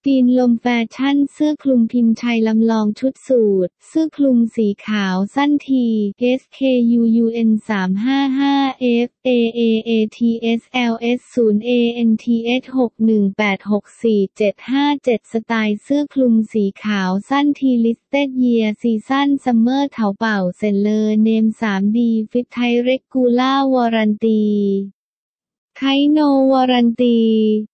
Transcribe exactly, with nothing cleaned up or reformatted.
ตีนลมแฟชั่นเสื้อคลุมพิมพ์ชัยลำลองชุดสูทเสื้อคลุมสีขาวสั้นที เอส เค ยู ยู เอ็น สาม ห้า ห้า เอฟ เอ เอ เอ ที เอส แอล เอส ศูนย์ เอ เอ็น ที เอส หก หนึ่ง แปด หก สี่ เจ็ด ห้า เจ็ดสไตล์เสื้อคลุมสีขาวสั้นที Listed Year Season Summer เถาเป่าเซนเลอร์เนม ทรี ดี Fit Tight Regular Warranty ไทโนวารันตี